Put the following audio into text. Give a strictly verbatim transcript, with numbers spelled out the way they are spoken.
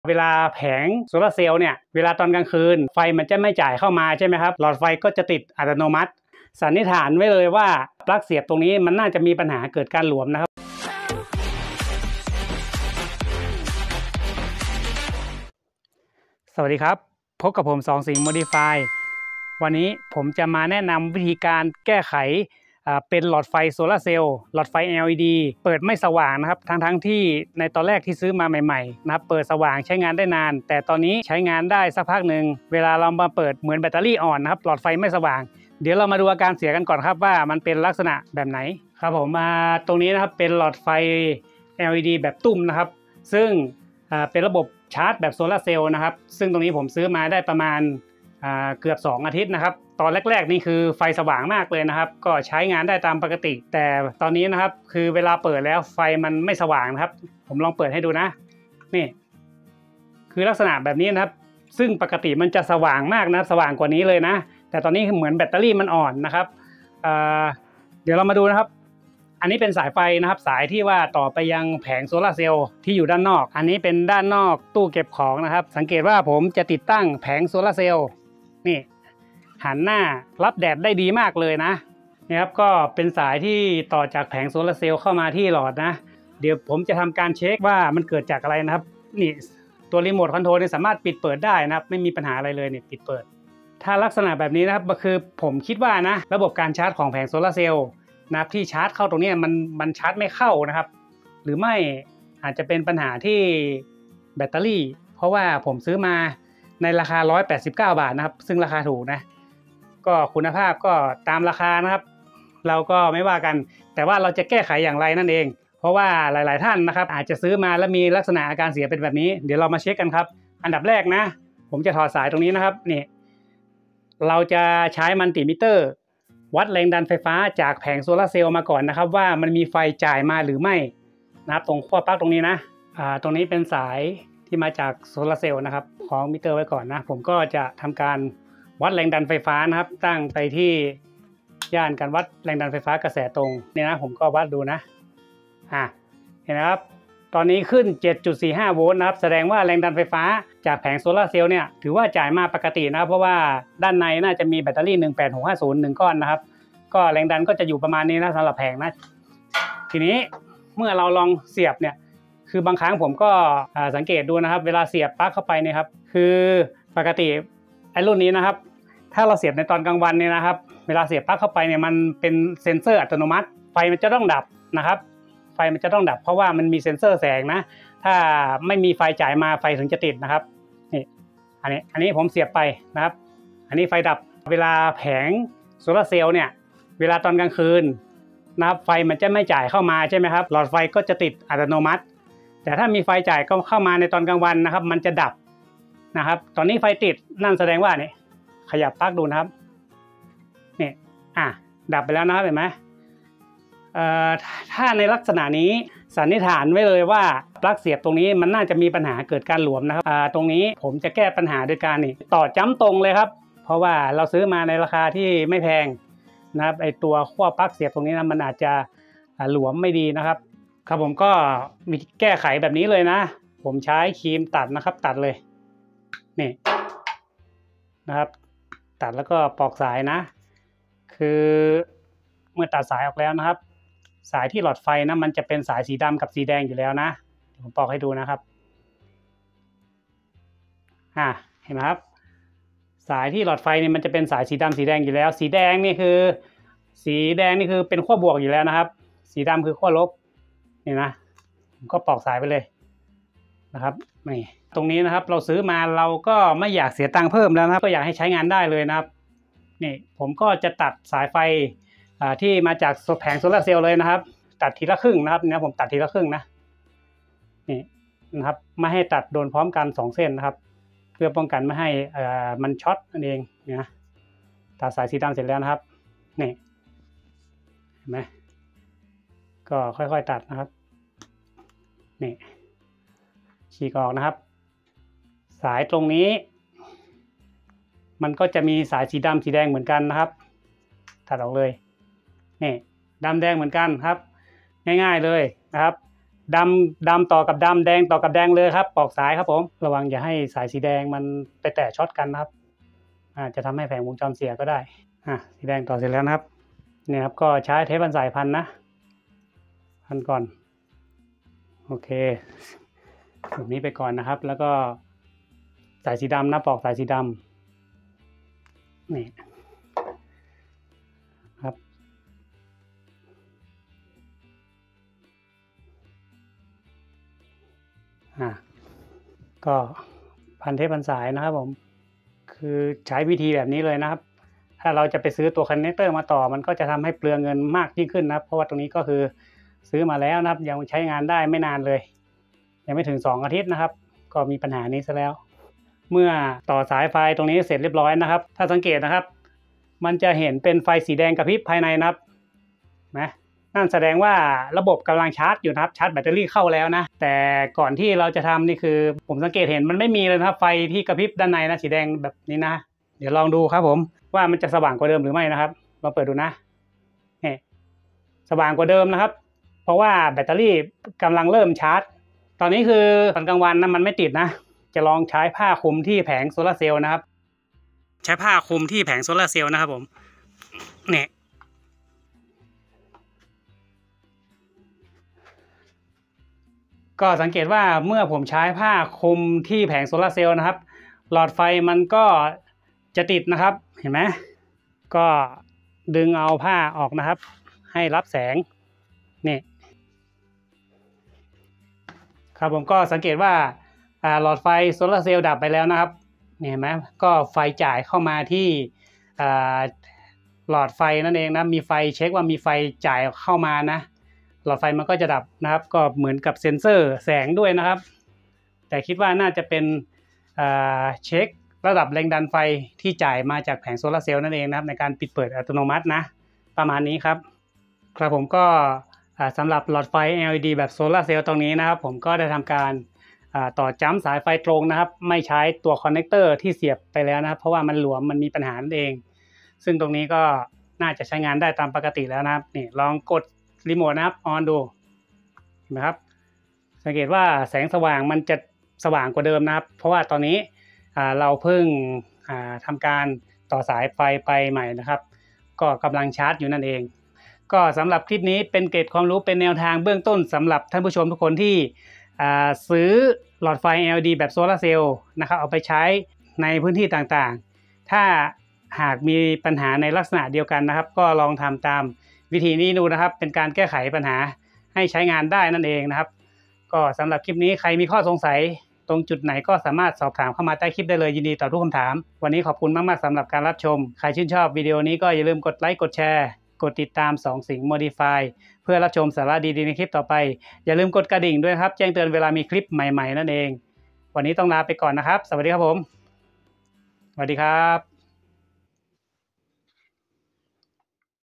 เวลาแผงโซลาร์เซลล์เนี่ยเวลาตอนกลางคืนไฟมันจะไม่จ่ายเข้ามาใช่ไหมครับหลอดไฟก็จะติดอัตโนมัติสันนิษฐานไว้เลยว่าปลั๊กเสียบตรงนี้มันน่าจะมีปัญหาเกิดการหลวมนะครับสวัสดีครับพบกับผมสองสิงห์ Modify วันนี้ผมจะมาแนะนำวิธีการแก้ไขเป็นหลอดไฟโซลาร์เซลล์หลอดไฟ แอล อี ดี เปิดไม่สว่างนะครับทั้งทั้งที่ในตอนแรกที่ซื้อมาใหม่ๆนะครับเปิดสว่างใช้งานได้นานแต่ตอนนี้ใช้งานได้สักพักหนึ่งเวลาเรามาเปิดเหมือนแบตเตอรี่อ่อนนะครับหลอดไฟไม่สว่างเดี๋ยวเรามาดูอาการเสียกันก่อนครับว่ามันเป็นลักษณะแบบไหนครับผมมาตรงนี้นะครับเป็นหลอดไฟ แอล อี ดี แบบตุ้มนะครับซึ่งเป็นระบบชาร์จแบบโซลาร์เซลล์นะครับซึ่งตรงนี้ผมซื้อมาได้ประมาณเกือบสองอาทิตย์นะครับตอนแรกๆนี่คือไฟสว่างมากเลยนะครับก็ใช้งานได้ตามปกติแต่ตอนนี้นะครับคือเวลาเปิดแล้วไฟมันไม่สว่างนะครับผมลองเปิดให้ดูนะนี่คือลักษณะแบบนี้นะครับซึ่งปกติมันจะสว่างมากนะสว่างกว่านี้เลยนะแต่ตอนนี้เหมือนแบตเตอรี่มันอ่อนนะครับเเดี๋ยวเรามาดูนะครับอันนี้เป็นสายไฟนะครับสายที่ว่าต่อไปยังแผงโซลาร์เซลล์ที่อยู่ด้านนอกอันนี้เป็นด้านนอกตู้เก็บของนะครับสังเกตว่าผมจะติดตั้งแผงโซลาร์เซลล์นี่หันหน้ารับแดดได้ดีมากเลยนะนี่ครับก็เป็นสายที่ต่อจากแผงโซลาร์เซลล์เข้ามาที่หลอดนะเดี๋ยวผมจะทำการเช็คว่ามันเกิดจากอะไรนะครับนี่ตัวรีโมทคอนโทรลเนี่ยสามารถปิดเปิดได้นะครับไม่มีปัญหาอะไรเลยเนี่ยปิดเปิดถ้าลักษณะแบบนี้นะครับก็คือผมคิดว่านะระบบการชาร์จของแผงโซลาร์เซลล์นะครับที่ชาร์จเข้าตรงนี้มันมันชาร์จไม่เข้านะครับหรือไม่อาจจะเป็นปัญหาที่แบตเตอรี่เพราะว่าผมซื้อมาในราคาหนึ่งร้อยแปดสิบเก้าบาทนะครับซึ่งราคาถูกนะก็คุณภาพก็ตามราคานะครับเราก็ไม่ว่ากันแต่ว่าเราจะแก้ไขอย่างไรนั่นเองเพราะว่าหลายๆท่านนะครับอาจจะซื้อมาแล้วมีลักษณะอาการเสียเป็นแบบนี้เดี๋ยวเรามาเช็คกันครับอันดับแรกนะผมจะถอดสายตรงนี้นะครับนี่เราจะใช้มัลติมิเตอร์วัดแรงดันไฟฟ้าจากแผงโซลาร์เซลล์มาก่อนนะครับว่ามันมีไฟจ่ายมาหรือไม่นะครับตรงขั้วปลั๊กตรงนี้นะอ่าตรงนี้เป็นสายที่มาจากโซลาร์เซลล์นะครับของมิเตอร์ไว้ก่อนนะผมก็จะทำการวัดแรงดันไฟฟ้านะครับตั้งไปที่ย่านการวัดแรงดันไฟฟ้ากระแสตรงนี่นะผมก็วัดดูนะอ่ะเห็นไหมครับตอนนี้ขึ้น เจ็ดจุดสี่ห้า โวลต์นะครับแสดงว่าแรงดันไฟฟ้าจากแผงโซลาร์เซลล์เนี่ยถือว่าจ่ายมาปกตินะครับเพราะว่าด้านในน่าจะมีแบตเตอรี่หนึ่งแปดหกห้าศูนย์ หนึ่งก้อนนะครับก็แรงดันก็จะอยู่ประมาณนี้นะสำหรับแผงนะทีนี้เมื่อเราลองเสียบเนี่ยคือบางครั้งผมก็สังเกตดูนะครับเวลาเสียบปลั๊กเข้าไปเนี่ยครับคือปกติไอ้รุ่นนี้นะครับถ้าเราเสียบในตอนกลางวันเนี่ยนะครับเวลาเสียบปลั๊กเข้าไปเนี่ยมันเป็นเซ็นเซอร์อัตโนมัติไฟมันจะต้องดับนะครับไฟมันจะต้องดับเพราะว่ามันมีเซ็นเซอร์แสงนะถ้าไม่มีไฟจ่ายมาไฟถึงจะติดนะครับนี่อันนี้อันนี้ผมเสียบไปนะครับอันนี้ไฟดับเวลาแผงโซลาร์เซลล์เนี่ยเวลาตอนกลางคืนนะครับไฟมันจะไม่จ่ายเข้ามาใช่ไหมครับหลอดไฟก็จะติดอัตโนมัติแต่ถ้ามีไฟจ่ายก็เข้ามาในตอนกลางวันนะครับมันจะดับนะครับตอนนี้ไฟติดนั่นแสดงว่านี่ขยับปลั๊กดูนะครับนี่อ่ะดับไปแล้วนะครับเห็นไหมเอ่อถ้าในลักษณะนี้สันนิษฐานไว้เลยว่าปลั๊กเสียบตรงนี้มันน่าจะมีปัญหาเกิดการหลวมนะครับอ่าตรงนี้ผมจะแก้ปัญหาโดยการนี่ต่อจ้ำตรงเลยครับเพราะว่าเราซื้อมาในราคาที่ไม่แพงนะครับไอตัวขั้วปลั๊กเสียบตรงนี้นะมันอาจจะหลวมไม่ดีนะครับครับผมก็วิธีแก้ไขแบบนี้เลยนะผมใช้ครีมตัดนะครับตัดเลยนี่นะครับตัดแล้วก็ปอกสายนะคือเมื่อตัดสายออกแล้วนะครับสายที่หลอดไฟนะมันจะเป็นสายสีดำกับสีแดงอยู่แล้วนะผมปอกให้ดูนะครับอ่าเห็นไหมครับสายที่หลอดไฟเนี่ยมันจะเป็นสายสีดำสีแดงอยู่แล้วสีแดงนี่คือสีแดงนี่คือเป็นขั้วบวกอยู่แล้วนะครับสีดำคือขั้วลบนี่นะผมก็ปอกสายไปเลยนะครับนี่ตรงนี้นะครับเราซื้อมาเราก็ไม่อยากเสียตังค์เพิ่มแล้วนะครับก็อยากให้ใช้งานได้เลยนะครับนี่ผมก็จะตัดสายไฟที่มาจากแผงโซลาร์เซลล์เลยนะครับตัดทีละครึ่งนะครับเนี่ยผมตัดทีละครึ่งนะนี่นะครับไม่ให้ตัดโดนพร้อมกันสองเส้นนะครับเพื่อป้องกันไม่ให้มันช็อตนั่นเองนะตัดสายสีดำเสร็จแล้วนะครับนี่เห็นไหมก็ค่อยๆตัดนะครับนี่ฉีกออกนะครับสายตรงนี้มันก็จะมีสายสีดำสีแดงเหมือนกันนะครับตัดออกเลยนี่ดำแดงเหมือนกันครับง่ายๆเลยนะครับดำดำต่อกับดำแดงต่อกับแดงเลยครับปอกสายครับผมระวังอย่าให้สายสีแดงมันไปแตะช็อตกันนะครับอาจจะทำให้แผงวงจรเสียก็ได้อ่ะสีแดงต่อเสร็จแล้วนะครับเนี่ยครับก็ใช้เทปบรรสายพันนะพันก่อนโอเคแบบนี้ไปก่อนนะครับแล้วก็สายสีดำนะปอกสายสีดำนี่ครับอ่ะก็พันเทปพันสายนะครับผมคือใช้วิธีแบบนี้เลยนะครับถ้าเราจะไปซื้อตัวคอนเนคเตอร์มาต่อมันก็จะทำให้เปลืองเงินมากยิ่งขึ้นนะครับเพราะว่าตรงนี้ก็คือซื้อมาแล้วนะครับยังใช้งานได้ไม่นานเลยยังไม่ถึงสองอาทิตย์นะครับก็มีปัญหานี้ซะแล้วเมื่อต่อสายไฟตรงนี้เสร็จเรียบร้อยนะครับถ้าสังเกตนะครับมันจะเห็นเป็นไฟสีแดงกระพริบภายในนะครับนะนั่นแสดงว่าระบบกำลังชาร์จอยู่นะครับชาร์จแบตเตอรี่เข้าแล้วนะแต่ก่อนที่เราจะทำนี่คือผมสังเกตเห็นมันไม่มีเลยนะครับไฟที่กระพริบด้านในนะสีแดงแบบนี้นะเดี๋ยวลองดูครับผมว่ามันจะสว่างกว่าเดิมหรือไม่นะครับลองเปิดดูนะนี่สว่างกว่าเดิมนะครับเพราะว่าแบตเตอรี่กำลังเริ่มชาร์จตอนนี้คือตอนกลางวันนะมันไม่ติดนะจะลองใช้ผ้าคลุมที่แผงโซลาร์เซลล์นะครับใช้ผ้าคลุมที่แผงโซลาร์เซลล์นะครับผมเนี่ยก็สังเกตว่าเมื่อผมใช้ผ้าคลุมที่แผงโซลาร์เซลล์นะครับหลอดไฟมันก็จะติดนะครับเห็นไหมก็ดึงเอาผ้าออกนะครับให้รับแสงนี่ครับผมก็สังเกตว่าหลอดไฟโซลาร์เซลล์ดับไปแล้วนะครับเห็นไหมก็ไฟจ่ายเข้ามาที่หลอดไฟนั่นเองนะมีไฟเช็คว่ามีไฟจ่ายเข้ามานะหลอดไฟมันก็จะดับนะครับก็เหมือนกับเซ็นเซอร์แสงด้วยนะครับแต่คิดว่าน่าจะเป็นเช็คระดับแรงดันไฟที่จ่ายมาจากแผงโซลาร์เซลล์นั่นเองนะครับในการปิดเปิดอัตโนมัตินะประมาณนี้ครับครับผมก็สำหรับหลอดไฟ แอล อี ดี แบบโซลาร์เซลล์ตรงนี้นะครับผมก็ได้ทำการต่อจัมป์สายไฟตรงนะครับไม่ใช้ตัวคอนเนคเตอร์ที่เสียบไปแล้วนะครับเพราะว่ามันหลวมมันมีปัญหานั่นเองซึ่งตรงนี้ก็น่าจะใช้งานได้ตามปกติแล้วนะครับนี่ลองกดรีโมทนะครับออนดูเห็นไหมครับสังเกตว่าแสงสว่างมันจะสว่างกว่าเดิมนะครับเพราะว่าตอนนี้เราเพิ่งทำการต่อสายไฟไปใหม่นะครับก็กำลังชาร์จอยู่นั่นเองก็สำหรับคลิปนี้เป็นเกร็ดความรู้เป็นแนวทางเบื้องต้นสำหรับท่านผู้ชมทุกคนที่ซื้อหลอดไฟ แอล อี ดี แบบโซลาร์เซลล์นะครับเอาไปใช้ในพื้นที่ต่างๆถ้าหากมีปัญหาในลักษณะเดียวกันนะครับก็ลองทำตามวิธีนี้ดูนะครับเป็นการแก้ไขปัญหาให้ใช้งานได้นั่นเองนะครับก็สำหรับคลิปนี้ใครมีข้อสงสัยตรงจุดไหนก็สามารถสอบถามเข้ามาใต้คลิปได้เลยยินดีตอบทุกคำถามวันนี้ขอบคุณมากๆสำหรับการรับชมใครชื่นชอบวิดีโอนี้ก็อย่าลืมกดไลค์กดแชร์กดติดตามสองสิงห์ Modify เพื่อรับชมสาระดีๆในคลิปต่อไปอย่าลืมกดกระดิ่งด้วยครับแจ้งเตือนเวลามีคลิปใหม่ๆนั่นเองวันนี้ต้องลาไปก่อนนะครับสวัสดีครับผมสวัสดีครับ